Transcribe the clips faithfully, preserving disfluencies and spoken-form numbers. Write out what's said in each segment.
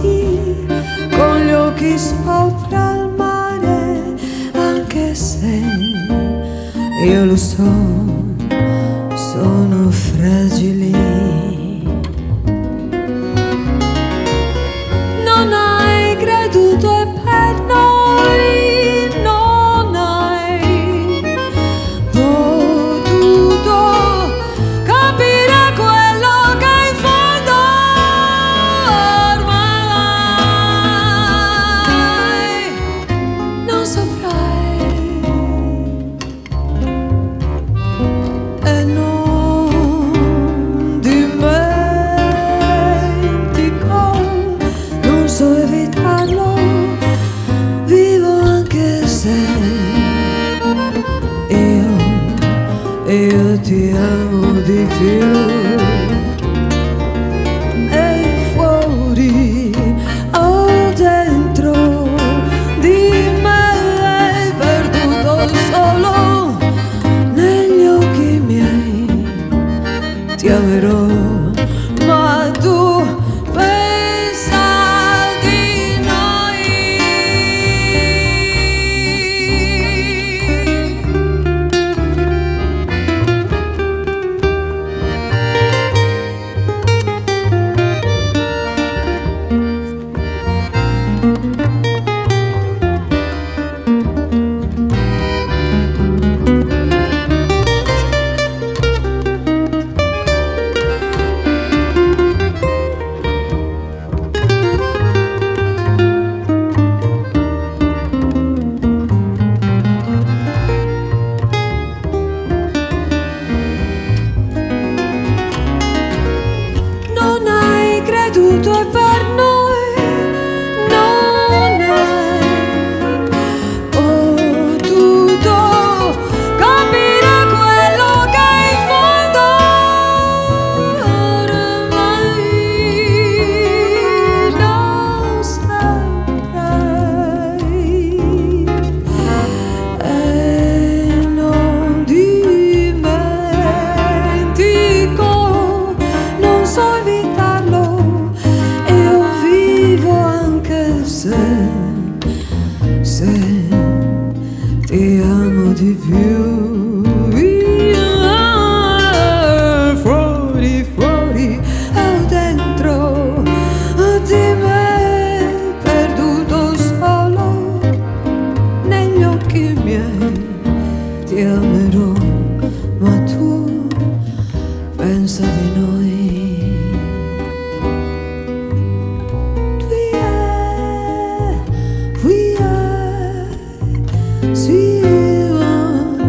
occhi, con gli occhi sopra il mare, anche se io lo so, sono fragili. Non hai creduto e per noi non hai potuto capire quello che in fondo ormai non saprai. E non dimentico, non so evitarlo, vivo anche se io, io ti amo di più. E fuori o dentro di me hai perduto solo negli occhi miei. Ti amerò, ma tu pensa di noi. Non hai creduto e per noi non hai potuto capire quello che in fondo ormai non saprai. E non dimentico, non so evitarlo, io vivo anche se, se ti amo di più. Fuori, fuori o dentro di me, perduto solo negli occhi miei. Ti amerò, ma tu pensa di noi. We are, we are, see you.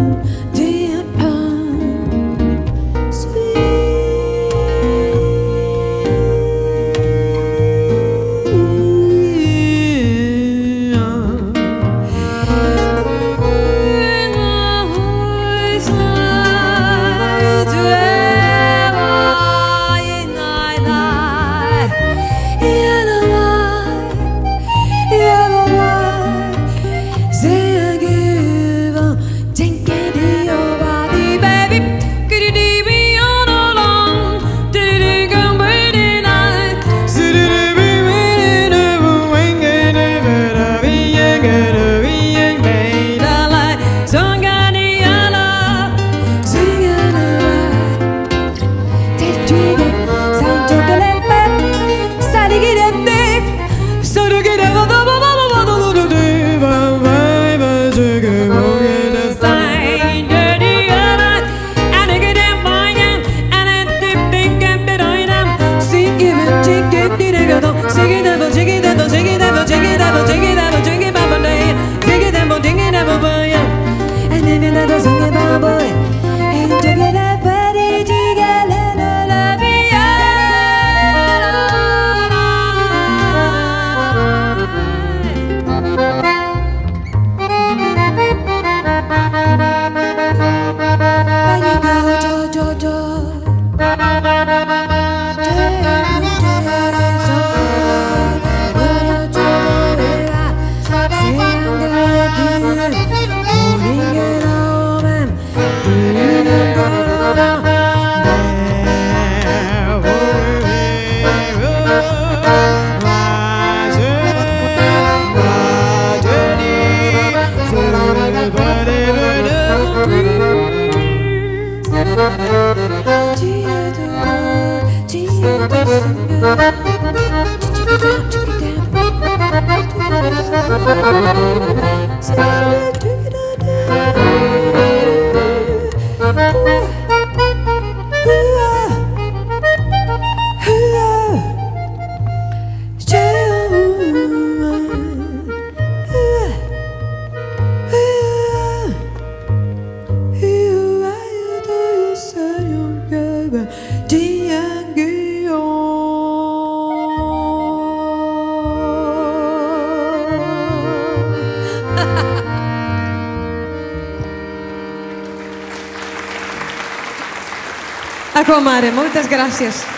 A comadre, muchas gracias.